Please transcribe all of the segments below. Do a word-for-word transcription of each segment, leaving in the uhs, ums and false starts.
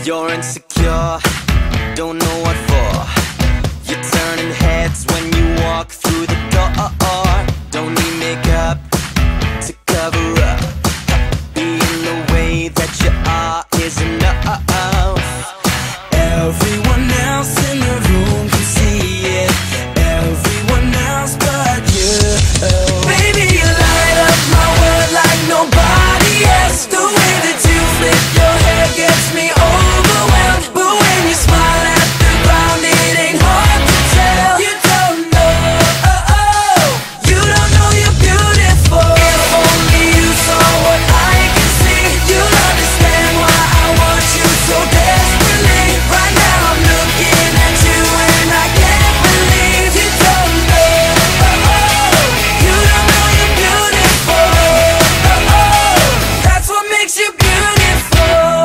You're insecure, don't know what for. You're turning heads when you walk through the door. Don't need makeup to cover up. Being the way that you are is enough. Everyone else in the room can see it, everyone else but you. Baby, you light up my world like nobody else. The way that you flip your hair gets me overwhelmed. But when you smile at the ground, it ain't hard to tell. You don't know, oh, oh, you don't know you're beautiful. If only you saw what I can see, you'll understand why I want you so desperately. Right now I'm looking at you and I can't believe you don't know, oh, oh, you don't know you're beautiful, oh, oh, that's what makes you beautiful.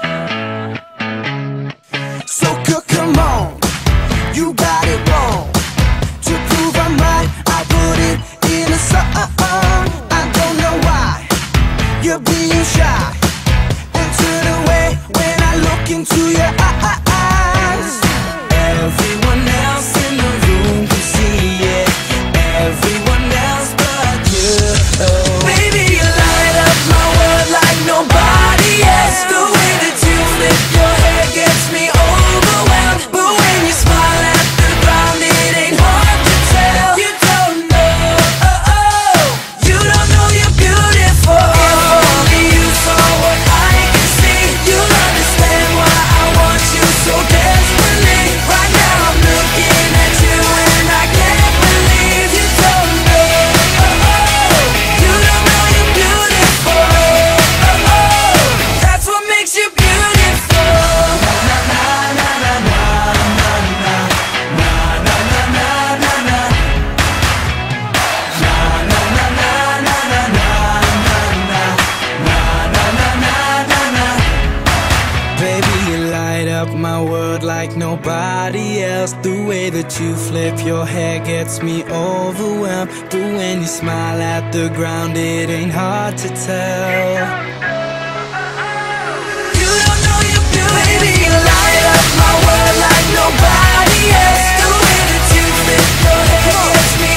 So c- come on, you got it wrong. To prove I'm right, I put it in a song. I don't know why you're being shy and turn away when I look into your eyes. Everyone else in the room can see it, everyone else but you. Baby, you light up my world like nobody else. The way that you flip your hair gets me overwhelmed. But when you smile at the ground, it ain't hard to tell. You don't know, oh, oh, you don't know you're beautiful. If only you saw what I can see, you'll understand why I want you so desperately. Right now I'm looking at you and I can't believe you don't know, oh, oh, you don't know you're beautiful, oh, oh, that's what makes you beautiful. Baby, you light up my world like nobody else. The way that you flip your hair gets me overwhelmed. But when you smile at the ground, it ain't hard to tell. You don't know you're beautiful. Baby, you light up my world like nobody else. The way that you flip your hair gets me